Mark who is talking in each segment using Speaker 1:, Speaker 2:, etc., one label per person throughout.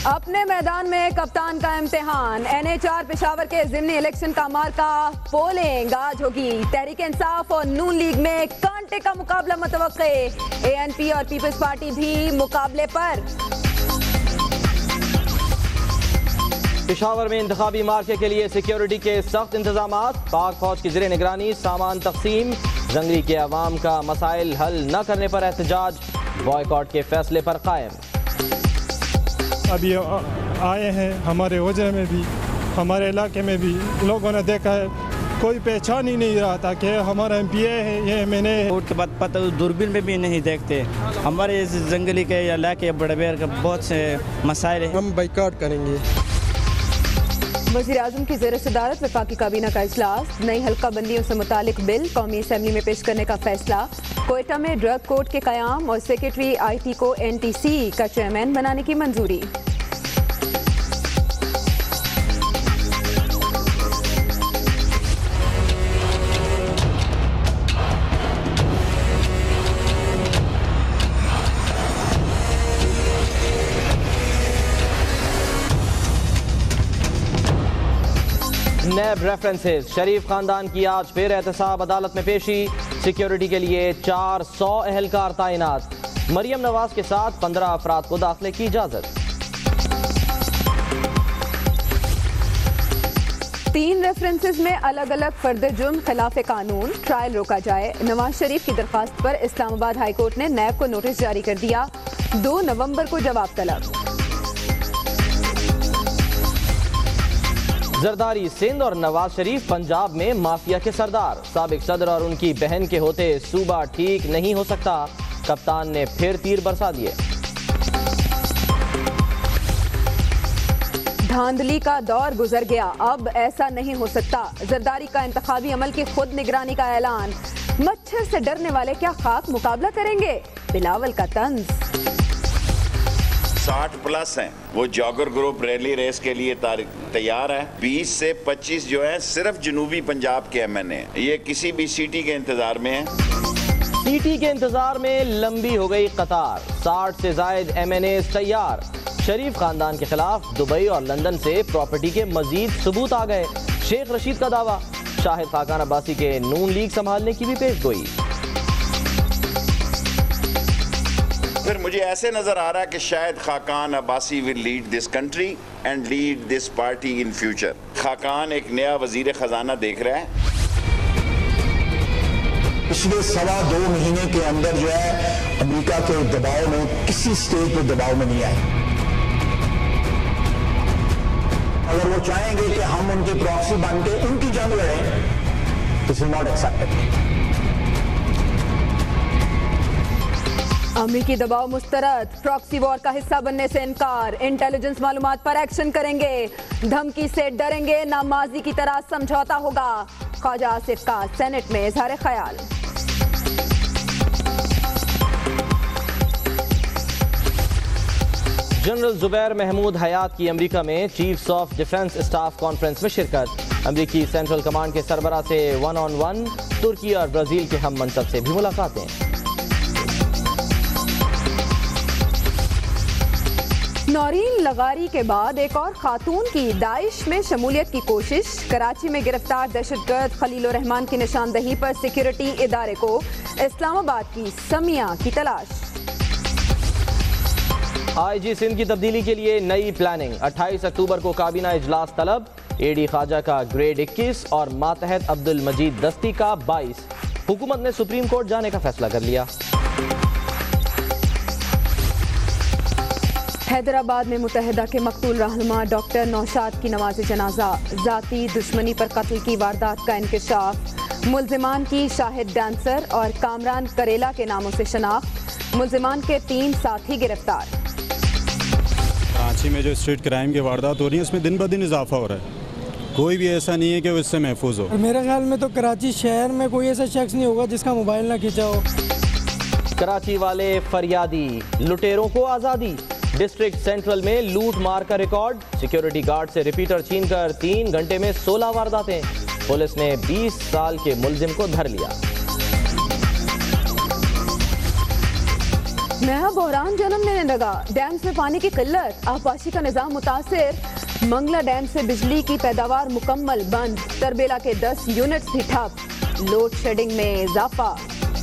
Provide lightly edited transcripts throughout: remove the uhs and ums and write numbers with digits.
Speaker 1: अपने मैदान में कप्तान का इम्तिहान। NH4 पेशावर के ज़िमनी इलेक्शन का मार्का पोलिंग आज होगी। तहरीक इंसाफ और नून लीग में कांटे का मुकाबला मुतवक्के। ANP और पीपल्स पार्टी भी मुकाबले पर।
Speaker 2: पेशावर में इंतखाबी मार्के के लिए सिक्योरिटी के सख्त इंतजामात। पाक फौज की ज़ेरे निगरानी सामान तकसीम। जंगली के अवाम का मसाइल हल न करने पर एहतजाज। बॉयकॉट के फैसले पर कायम।
Speaker 3: अब ये आए हैं हमारे वजह में भी, हमारे इलाके में भी लोगों ने देखा है, कोई पहचान ही नहीं रहा था कि हमारा MPA है, ये मैंने
Speaker 4: वोट के बाद पता दूरबीन में भी नहीं देखते। हमारे इस जंगली के इलाके बड़बेर का बहुत से मसाइल हैं।
Speaker 5: हम बाइकआउट करेंगे।
Speaker 1: वज़ीर आज़म की ज़ेर सदारत वफाकी काबीना का इजलास। नई हल्का बंदियों से मुतालिक बिल कौमी असम्बली में पेश करने का फैसला। कोयटा में ड्रग कोर्ट के क़याम और सेक्रेटरी IT को NTC का चेयरमैन बनाने की मंजूरी।
Speaker 2: नैब रेफरेंसेस। शरीफ खानदान की आज फिर एहतसाब अदालत में पेशी। सिक्योरिटी के लिए 400 एहलकार तैनात। मरियम नवाज के साथ 15 अफराद को दाखिले की इजाजत।
Speaker 1: 3 रेफरेंसेस में अलग अलग फर्द जुर्म खिलाफ कानून। ट्रायल रोका जाए। नवाज शरीफ की दरखास्त पर इस्लामाबाद हाई कोर्ट ने नैब को नोटिस जारी कर दिया। 2 नवंबर को जवाब तलब।
Speaker 2: जरदारी सिंध और नवाज शरीफ पंजाब में माफिया के सरदार। साबिक सदर और उनकी बहन के होते सूबा ठीक नहीं हो सकता। कप्तान ने फिर तीर बरसा दिए।
Speaker 1: धांधली का दौर गुजर गया, अब ऐसा नहीं हो सकता। जरदारी का इंतखाबी अमल की खुद निगरानी का ऐलान। मच्छर से डरने वाले क्या खाक मुकाबला करेंगे? बिलावल का तंज।
Speaker 6: 60+ हैं, वो जॉगर ग्रुप रैली रेस के लिए तैयार है। 20 से 25 जो है सिर्फ जनूबी पंजाब के MNA, ये किसी भी सीटी के इंतजार में है।
Speaker 2: सीटी के इंतजार में लंबी हो गई कतार। 60 से जायद MNAs तैयार। शरीफ खानदान के खिलाफ दुबई और लंदन से प्रॉपर्टी के मजीद सबूत आ गए। शेख रशीद का दावा। शाहिद खाकान अब्बासी के नून लीग संभालने की भी पेशगोई।
Speaker 6: फिर मुझे ऐसे नजर आ रहा है कि शायद Khaqan Abbasi will lead this country and lead this party in future. Khaqan एक नया वजीर खजाना देख रहा है।
Speaker 7: पिछले 2.25 महीने के अंदर जो है अमेरिका के दबाव में किसी स्टेट पे दबाव में नहीं आए। अगर वो चाहेंगे कि हम उनके प्रॉक्सी बन के उनकी जंग लड़ें, दिस इज नॉट एक्सेप्टेबल।
Speaker 1: अमेरिकी दबाव मुस्तरद। प्रॉक्सी वॉर का हिस्सा बनने से इनकार। इंटेलिजेंस मालूमात पर एक्शन करेंगे। धमकी से डरेंगे ना, माजी की तरह समझौता होगा। ख्वाजा आसिफ का सेनेट में इजहार ख्याल।
Speaker 2: जनरल जुबैर महमूद हयात की अमेरिका में chiefs of defence staff conference में शिरकत। अमेरिकी सेंट्रल कमांड के सरबरा से 1-on-1। तुर्की और ब्राजील के हम मनसब से भी मुलाकातें।
Speaker 1: नौरीन लगारी के बाद एक और खातून की दाइश में शमूलियत की कोशिश। कराची में गिरफ्तार दहशतगर्द खलीलुर रहमान की निशानदही पर सिक्योरिटी इदारे को इस्लामाबाद की समिया की तलाश।
Speaker 2: IG सिंध की तब्दीली के लिए नई प्लानिंग। 28 अक्टूबर को काबीना इजलास तलब। AD ख्वाजा का ग्रेड 21 और मातहत अब्दुल मजीद दस्ती का 22। हुकूमत ने सुप्रीम कोर्ट जाने का फैसला कर लिया।
Speaker 1: हैदराबाद में मुतहदा के मकतूल रहनुमा डॉक्टर नौशाद की नमाज जनाजा। जाती दुश्मनी पर कत्ल की वारदात का इंकशाफ। मुल्जिमान की शाहिद डांसर और कामरान करेला के नामों से शनाख्त। मुल्जिमान के 3 साथी गिरफ्तार।
Speaker 8: कराची में जो स्ट्रीट क्राइम की वारदात हो रही है उसमें दिन ब दिन इजाफा हो रहा है। कोई भी ऐसा नहीं है कि वो इससे महफूज हो।
Speaker 5: मेरे ख्याल में तो कराची शहर में कोई ऐसा शख्स नहीं होगा जिसका मोबाइल ना खींचा हो।
Speaker 2: कराची वाले फरियादी। लुटेरों को आज़ादी। डिस्ट्रिक्ट सेंट्रल में लूट मार का रिकॉर्ड। सिक्योरिटी गार्ड से रिपीटर छीनकर 3 घंटे में 16 वारदातें। पुलिस ने 20 साल के मुल्जिम को धर लिया।
Speaker 1: नया बहरान जन्म लेने लगा। डैम्स में पानी की किल्लत, आबपाशी का निजाम मुतासिर। मंगला डैम से बिजली की पैदावार मुकम्मल बंद। तरबेला के 10 यूनिट्स भी ठप। लोड शेडिंग में इजाफा।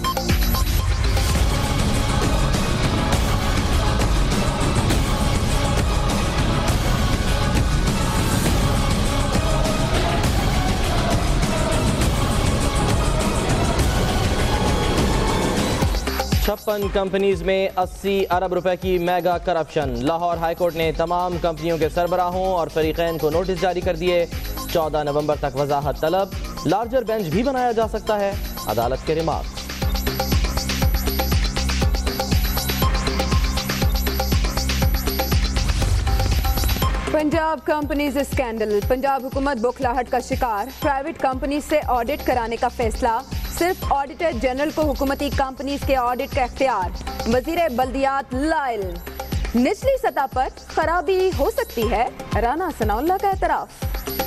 Speaker 2: छप्पन कंपनीज में 80 अरब रुपए की मेगा करप्शन। लाहौर हाईकोर्ट ने तमाम कंपनियों के सरबराहों और फरीकैन को नोटिस जारी कर दिए। 14 नवंबर तक वजाहत तलब। लार्जर बेंच भी बनाया जा सकता है, अदालत के remark.
Speaker 1: Punjab companies scandal. Punjab हुकूमत बौखलाहट का शिकार। प्राइवेट कंपनी से ऑडिट कराने का फैसला। सिर्फ ऑडिटर जनरल को हुकूमती कंपनीज के ऑडिट का इख्तियार। वजीर बल्दियात लाइल। निचली सतह पर खराबी हो सकती है, राना सनाउल्लाह का एतराफ।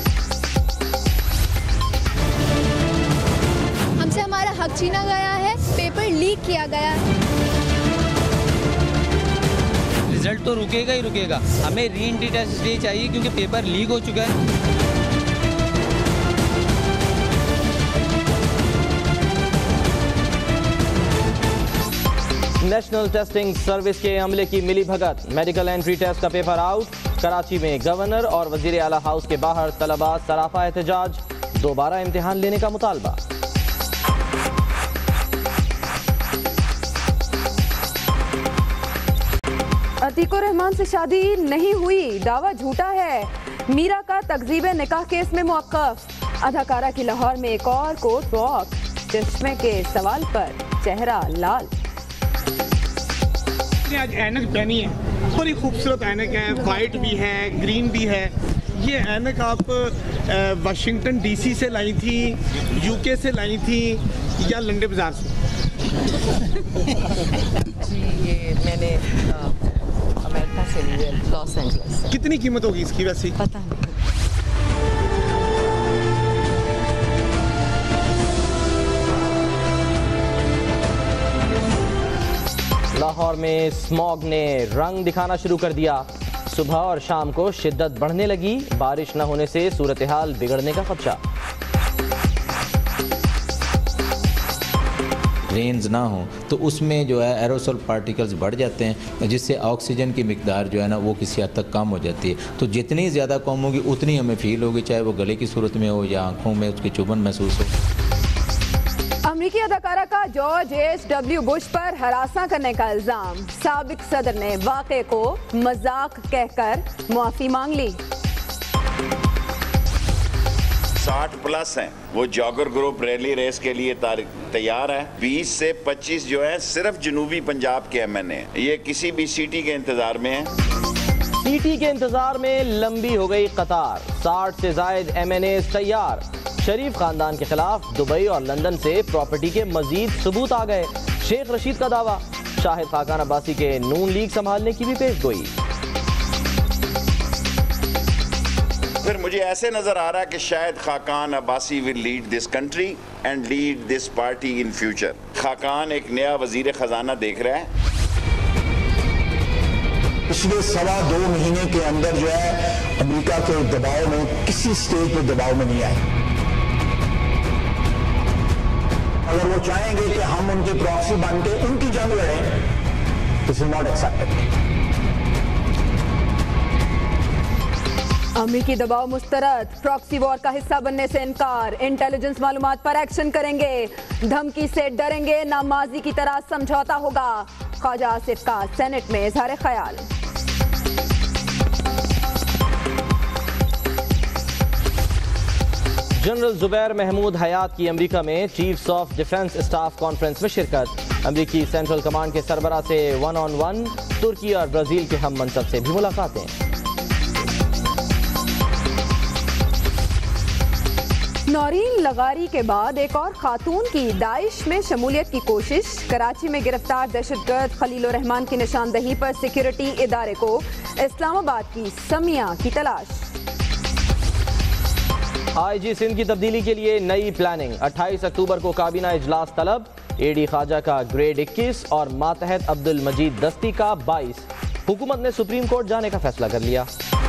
Speaker 9: हमसे हमारा हक छीना गया है, पेपर लीक किया गया है।
Speaker 10: रिजल्ट तो रुकेगा ही रुकेगा। हमें री एंट्री टेस्ट इसलिए चाहिए क्योंकि पेपर लीक हो चुका है।
Speaker 2: नेशनल टेस्टिंग सर्विस के अमले की मिली भगत। मेडिकल एंट्री टेस्ट का पेपर आउट। कराची में गवर्नर और वजीर आला हाउस के बाहर तलबा सराफा एहतजाज। दोबारा इम्तिहान लेने का मुतालबा।
Speaker 1: अतीकुर रहमान से शादी नहीं हुई, दावा झूठा है। मीरा का तकजीब निकाह केस में मुअक्कफ। अदाकारा की लाहौर में एक और कोर्ट वॉक। चश्मे के सवाल पर चेहरा लाल।
Speaker 11: आज ऐनक पहनी है, बड़ी खूबसूरत ऐनक है, वाइट भी है, ग्रीन भी है। ये ऐनक आप वाशिंगटन डीसी से लाई थी, यूके से लाई थी या लंडे बाजार से?
Speaker 12: जी ये मैंने अमेरिका से ली है, लॉस एंजलिस से।
Speaker 11: कितनी कीमत होगी इसकी वैसे?
Speaker 12: पता नहीं।
Speaker 2: लाहौर में स्मॉग ने रंग दिखाना शुरू कर दिया। सुबह और शाम को शिद्दत बढ़ने लगी। बारिश न होने से सूरत हाल बिगड़ने का खदशा।
Speaker 13: रेंज ना हो तो उसमें जो है एरोसोल पार्टिकल्स बढ़ जाते हैं, जिससे ऑक्सीजन की मिकदार जो है ना वो किसी हद तक कम हो जाती है। तो जितनी ज़्यादा कम होगी उतनी हमें फील होगी, चाहे वो गले की सूरत में हो या आंखों में उसकी चुभन महसूस हो।
Speaker 1: अमरीकी अदाकारा का जॉर्ज H.W. बुश पर हरासा करने का इल्जाम। साबिक सदर ने वाक़े को मजाक कहकर मुआफी मांग ली।
Speaker 6: 60+ हैं, वो जॉगर ग्रुप रैली रेस के लिए तैयार है। 20 से 25 जो है सिर्फ जनूबी पंजाब के MNA, ये किसी भी सीटी के इंतजार में है।
Speaker 2: सीटी के इंतजार में लंबी हो गई कतार। 60 से जायद MNAs तैयार। शरीफ खानदान के खिलाफ दुबई और लंदन से प्रॉपर्टी के मजीद सबूत आ गए। शेख रशीद का दावा। शाहिद खाकान अब्बासी के नून लीग संभालने की भी पेशगोई।
Speaker 6: फिर मुझे ऐसे नजर आ रहा है कि शायद Khaqan Abbasi will lead this country and lead this party in future. Khaqan एक नया वजीर खजाना देख रहा है।
Speaker 7: पिछले 2.25 महीने के अंदर जो है अमेरिका के दबाव में किसी स्टेट पे दबाव में नहीं आए। अगर वो चाहेंगे कि हम उनकी प्रॉक्सी बन के उनकी जंग लड़ें, दिस इज नॉट एक्सेप्टेबल।
Speaker 1: अमेरिकी दबाव मुस्तरद। प्रॉक्सी वॉर का हिस्सा बनने से इनकार। इंटेलिजेंस मालूमात पर एक्शन करेंगे। धमकी से डरेंगे ना, माजी की तरह समझौता होगा। ख्वाजा आसिफ का सेनेट में इजहार ख्याल।
Speaker 2: जनरल जुबैर महमूद हयात की अमेरिका में chiefs of defence staff conference में शिरकत। अमेरिकी सेंट्रल कमांड के सरबरा से 1-on-1। तुर्की और ब्राजील के हम मनसब से भी मुलाकातें।
Speaker 1: नौरीन लगारी के बाद एक और खातून की दाइश में शमूलियत की कोशिश। कराची में गिरफ्तार दहशतगर्द खलीलुर रहमान की निशानदही पर सिक्योरिटी इदारे को इस्लामाबाद की समिया की तलाश। IG सिंध की तब्दीली के लिए नई प्लानिंग। 28 अक्टूबर को काबीना इजलास तलब।
Speaker 2: एडी ख्वाजा का ग्रेड 21 और मातहत अब्दुल मजीद दस्ती का 22। हुकूमत ने सुप्रीम कोर्ट जाने का फैसला कर लिया।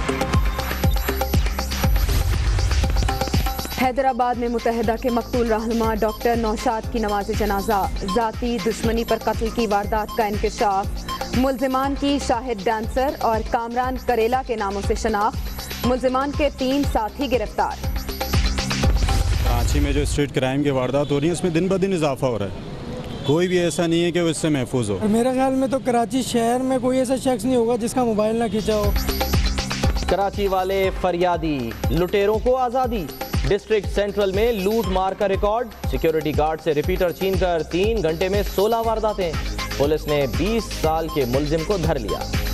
Speaker 1: हैदराबाद में मुत्तहिदा के मकतूल रहनुमा डॉक्टर नौशाद की नमाज जनाजा, जाती दुश्मनी पर कत्ल की वारदात का इंकशाफ, मुल्जिमान की शाहिद डांसर और कामरान करेला के नामों से शनाख्त, मुल्जिमान के 3 साथी गिरफ्तार।
Speaker 8: कराची में जो स्ट्रीट क्राइम की वारदात हो रही है उसमें दिन ब दिन इजाफा हो रहा है। कोई भी ऐसा नहीं है कि वो इससे महफूज हो।
Speaker 5: मेरे ख्याल में तो कराची शहर में कोई ऐसा शख्स नहीं होगा जिसका मोबाइल ना खींचा हो।
Speaker 2: कराची वाले फरियादी, लुटेरों को आज़ादी। डिस्ट्रिक्ट सेंट्रल में लूट मार का रिकॉर्ड, सिक्योरिटी गार्ड से रिपीटर छीनकर 3 घंटे में 16 वारदातें। पुलिस ने 20 साल के मुल्जिम को धर लिया।